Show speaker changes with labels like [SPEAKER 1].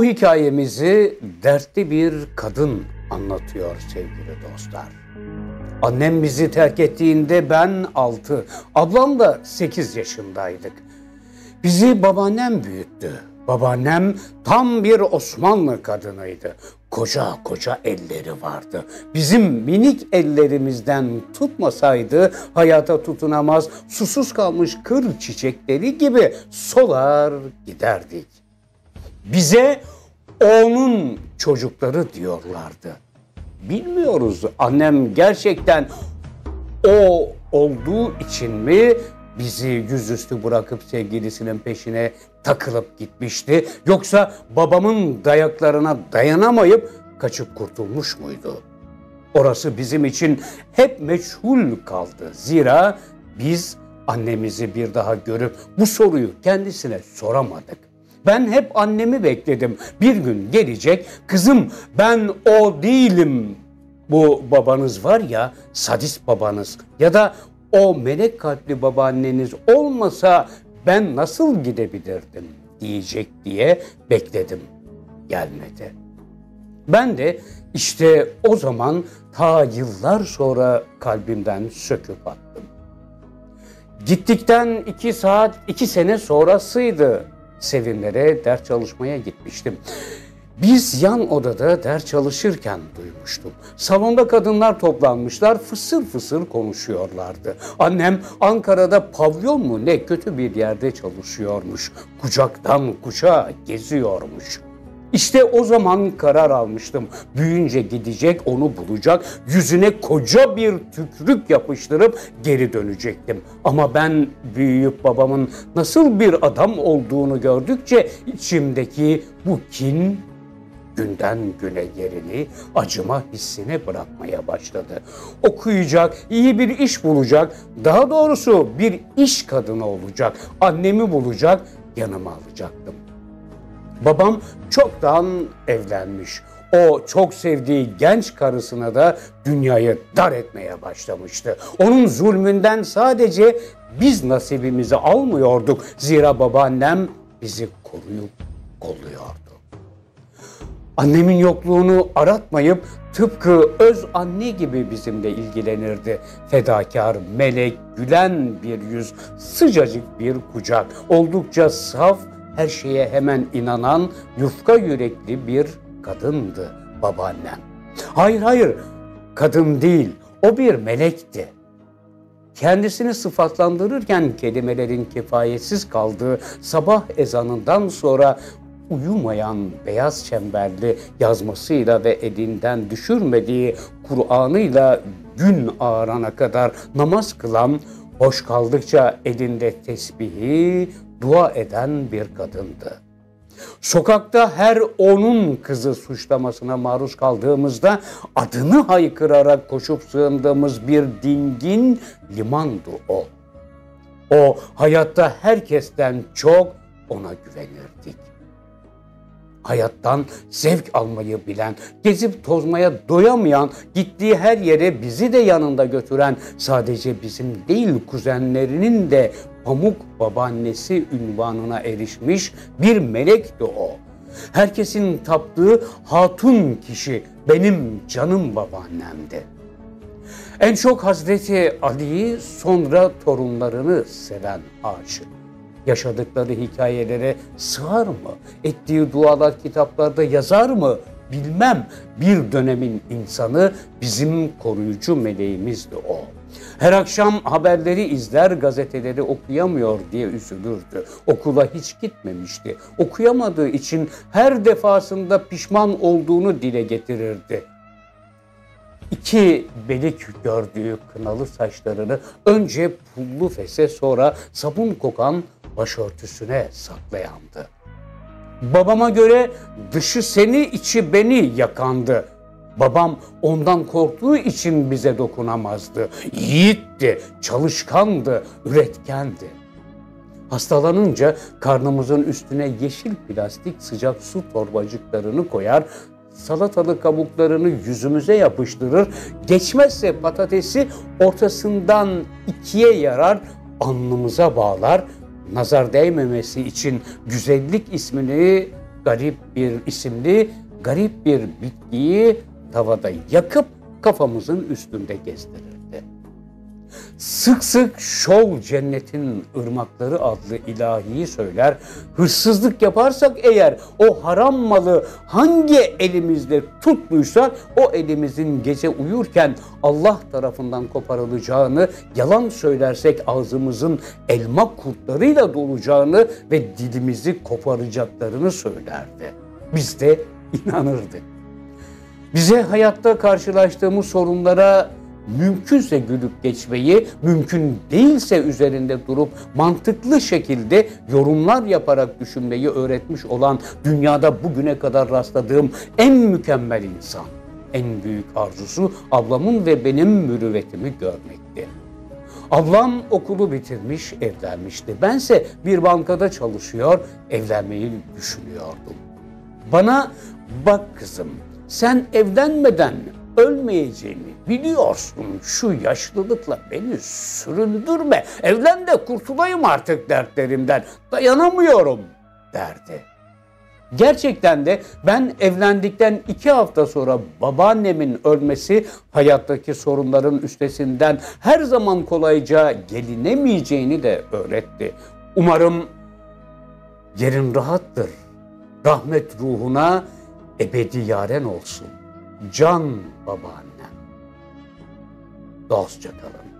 [SPEAKER 1] Bu hikayemizi dertli bir kadın anlatıyor sevgili dostlar. Annem bizi terk ettiğinde ben 6, ablam da 8 yaşındaydık. Bizi babaannem büyüttü. Babaannem tam bir Osmanlı kadınıydı. Koca koca elleri vardı. Bizim minik ellerimizden tutmasaydı hayata tutunamaz, susuz kalmış kır çiçekleri gibi solar giderdik. Bize onun çocukları diyorlardı. Bilmiyoruz, annem gerçekten o olduğu için mi bizi yüzüstü bırakıp sevgilisinin peşine takılıp gitmişti, yoksa babamın dayaklarına dayanamayıp kaçıp kurtulmuş muydu? Orası bizim için hep meçhul kaldı. Zira biz annemizi bir daha görüp bu soruyu kendisine soramadık. Ben hep annemi bekledim. Bir gün gelecek, kızım ben o değilim. Bu babanız var ya, sadist babanız ya da o melek kalpli babaanneniz olmasa ben nasıl gidebilirdim diyecek diye bekledim. Gelmedi. Ben de işte o zaman ta yıllar sonra kalbimden söküp attım. Gittikten 2 sene sonrasıydı. Sevinlere ders çalışmaya gitmiştim. Biz yan odada ders çalışırken duymuştum. Salonda kadınlar toplanmışlar, fısır fısır konuşuyorlardı. Annem Ankara'da pavyon mu ne kötü bir yerde çalışıyormuş. Kucaktan kuşağa geziyormuş. İşte o zaman karar almıştım. Büyüyünce gidecek, onu bulacak, yüzüne koca bir tükrük yapıştırıp geri dönecektim. Ama ben büyüyüp babamın nasıl bir adam olduğunu gördükçe içimdeki bu kin günden güne yerini acıma hissine bırakmaya başladı. Okuyacak, iyi bir iş bulacak, daha doğrusu bir iş kadını olacak, annemi bulacak, yanıma alacaktım. Babam çoktan evlenmiş. O çok sevdiği genç karısına da dünyayı dar etmeye başlamıştı. Onun zulmünden sadece biz nasibimizi almıyorduk. Zira babaannem bizi koruyup kolluyordu. Annemin yokluğunu aratmayıp tıpkı öz anne gibi bizimle ilgilenirdi. Fedakar, melek, gülen bir yüz, sıcacık bir kucak, oldukça saf, her şeye hemen inanan, yufka yürekli bir kadındı babaannem. Hayır, kadın değil, o bir melekti. Kendisini sıfatlandırırken kelimelerin kifayetsiz kaldığı sabah ezanından sonra uyumayan beyaz çemberli yazmasıyla ve elinden düşürmediği Kur'an'ıyla gün ağarana kadar namaz kılan, boş kaldıkça elinde tesbihi dua eden bir kadındı. Sokakta her onun kızı suçlamasına maruz kaldığımızda adını haykırarak koşup sığındığımız bir dingin limandı o. O hayatta herkesten çok ona güvenirdik. Hayattan zevk almayı bilen, gezip tozmaya doyamayan, gittiği her yere bizi de yanında götüren, sadece bizim değil kuzenlerinin de pamuk babaannesi unvanına erişmiş bir melekti o. Herkesin taptığı hatun kişi benim canım babaannemdi. En çok Hazreti Ali'yi, sonra torunlarını seven aşık. Yaşadıkları hikayelere sığar mı? Ettiği dualar kitaplarda yazar mı? Bilmem. Bir dönemin insanı, bizim koruyucu meleğimizdi o. Her akşam haberleri izler, gazeteleri okuyamıyor diye üzülürdü. Okula hiç gitmemişti. Okuyamadığı için her defasında pişman olduğunu dile getirirdi. 2 belik gördüğü kınalı saçlarını önce pullu fese, sonra sabun kokan başörtüsüne saklayandı. Babama göre dışı seni, içi beni yakandı. Babam ondan korktuğu için bize dokunamazdı. Yiğitti, çalışkandı, üretkendi. Hastalanınca karnımızın üstüne yeşil plastik sıcak su torbacıklarını koyar, salatalık kabuklarını yüzümüze yapıştırır, geçmezse patatesi ortasından 2'ye yarar, alnımıza bağlar, nazar değmemesi için güzellik ismini garip bir isimli garip bir bitkiyi tavada yakıp kafamızın üstünde gezdirirdi. Sık sık şov cennetin ırmakları adlı ilahiyi söyler, hırsızlık yaparsak eğer o haram malı hangi elimizde tuttuysa o elimizin gece uyurken Allah tarafından koparılacağını, yalan söylersek ağzımızın elma kurtlarıyla dolacağını ve dilimizi koparacaklarını söylerdi. Biz de inanırdık. Bize hayatta karşılaştığımız sorunlara mümkünse gülüp geçmeyi, mümkün değilse üzerinde durup mantıklı şekilde yorumlar yaparak düşünmeyi öğretmiş olan dünyada bugüne kadar rastladığım en mükemmel insan. En büyük arzusu ablamın ve benim mürüvvetimi görmekti. Ablam okulu bitirmiş, evlenmişti. Bense bir bankada çalışıyor, evlenmeyi düşünüyordum. Bana, bak kızım, sen evlenmeden ölmeyeceğimi biliyorsun. Şu yaşlılıkla beni süründürme. Evlen de kurtulayım artık dertlerimden. Dayanamıyorum derdi. Gerçekten de ben evlendikten 2 hafta sonra babaannemin ölmesi hayattaki sorunların üstesinden her zaman kolayca gelinemeyeceğini de öğretti. Umarım yerin rahattır. Rahmet ruhuna ebedi yaren olsun. Can babaannem. Dostça kalın.